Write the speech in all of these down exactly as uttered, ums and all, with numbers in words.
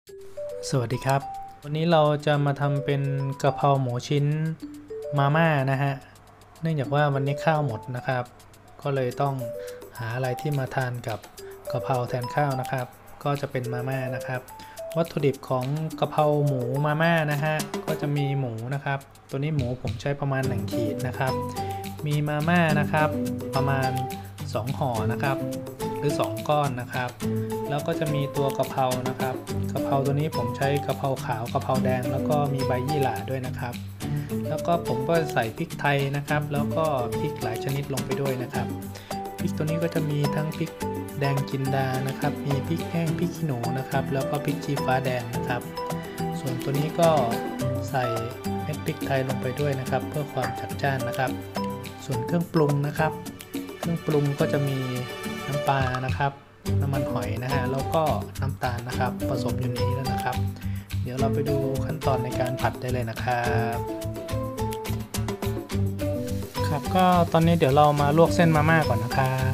สวัสดีครับวันนี้เราจะมาทำเป็นกะเพราหมูชิ้นมาม่านะฮะเนื่องจากว่าวันนี้ข้าวหมดนะครับก็เลยต้องหาอะไรที่มาทานกับกะเพราแทนข้าวนะครับก็จะเป็นมาม่านะครับวัตถุดิบของกะเพราหมูมาม่านะฮะก็จะมีหมูนะครับตัวนี้หมูผมใช้ประมาณหนึ่งขีดนะครับมีมาม่านะครับประมาณสองห่อนะครับหรือสองก้อนนะครับแล้วก็จะมีตัวกะเพรานะครับกะเพราตัวนี้ผมใช้กะเพราขาวกะเพราแดงแล้วก็มีใบยี่หร่าด้วยนะครับแล้วก็ผมก็ใส่พริกไทยนะครับแล้วก็พริกหลายชนิดลงไปด้วยนะครับพริกตัวนี้ก็จะมีทั้งพริกแดงจินดานะครับมีพริกแห้งพริกขี้หนูนะครับแล้วก็พริกชี้ฟ้าแดงนะครับส่วนตัวนี้ก็ใส่เม็ดพริกไทยลงไปด้วยนะครับเพื่อความจัดจ้านนะครับส่วนเครื่องปรุงนะครับเครื่องปรุงก็จะมีน้ำปลานะครับน้ำมันหอยนะฮะแล้วก็น้ำตาลนะครับผสมอยู่ในนี้แล้วนะครับเดี๋ยวเราไปดูขั้นตอนในการผัดได้เลยนะครับครับก็ตอนนี้เดี๋ยวเรามาลวกเส้นมาม่าก่อนนะครับ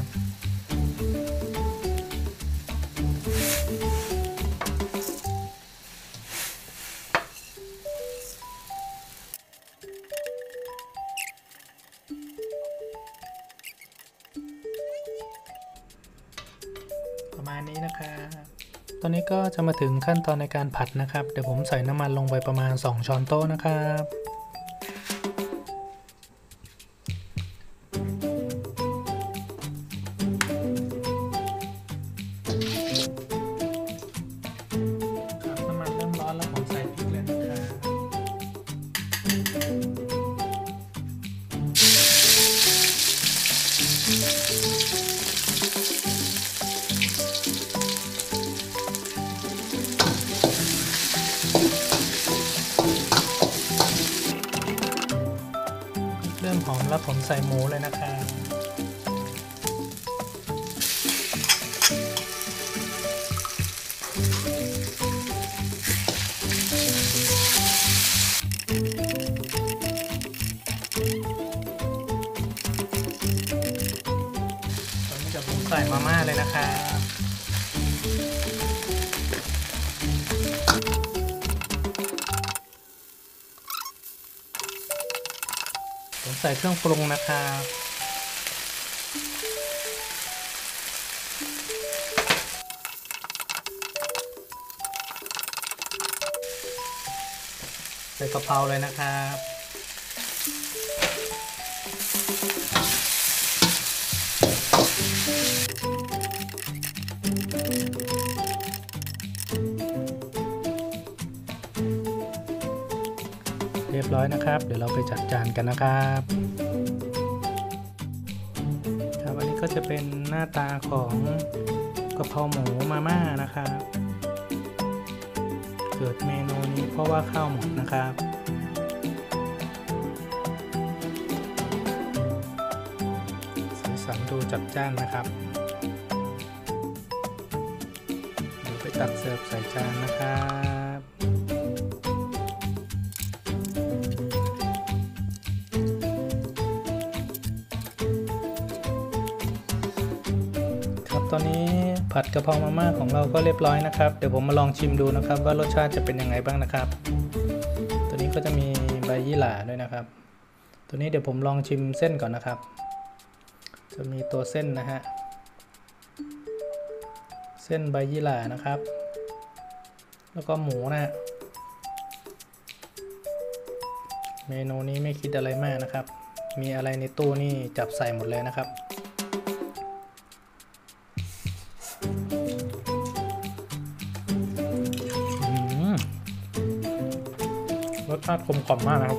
ประมาณนี้นะครับตอนนี้ก็จะมาถึงขั้นตอนในการผัดนะครับเดี๋ยวผมใส่น้ำมันลงไปประมาณสองช้อนโต๊ะนะครับครับน้ำมันเริ่มร้อนแล้วผมใส่พริกเลยนะครับเริ่มหอมแล้วผมใส่หมูเลยนะครับตอนนี้จะผมใส่มาม่าเลยนะครับผมใส่เครื่องปรุงนะครับใส่กะเพราเลยนะครับเรียบร้อยนะครับเดี๋ยวเราไปจัดจานกันนะครับครับอันนี้ก็จะเป็นหน้าตาของกะเพราหมูมาม่านะครับเกิดเมนูนี้เพราะว่าข้าวหมดนะครับสีสันดูจัดจ้านนะครับเดี๋ยวไปตักเสิร์ฟใส่จานนะครับตอนนี้ผัดกะเพรามาม่าของเราก็เรียบร้อยนะครับเดี๋ยวผมมาลองชิมดูนะครับว่ารสชาติจะเป็นยังไงบ้างนะครับตัวนี้ก็จะมีใบยี่หร่าด้วยนะครับตัวนี้เดี๋ยวผมลองชิมเส้นก่อนนะครับจะมีตัวเส้นนะฮะเส้นใบยี่หร่านะครับแล้วก็หมูนะฮะเมนูนี้ไม่คิดอะไรมากนะครับมีอะไรในตู้นี่จับใส่หมดเลยนะครับรสชาติกลมกล่อมมากนะครับ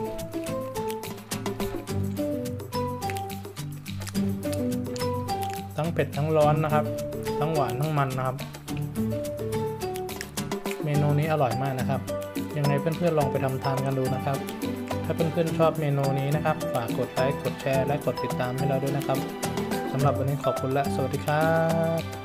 ทั้งเผ็ดทั้งร้อนนะครับทั้งหวานทั้งมันนะครับเมนูนี้อร่อยมากนะครับยังไงเพื่อนๆลองไปทำทานกันดูนะครับถ้าเพื่อนๆชอบเมนูนี้นะครับฝากกดไลค์กดแชร์และกดติดตามให้เราด้วยนะครับสำหรับวันนี้ขอบคุณและสวัสดีครับ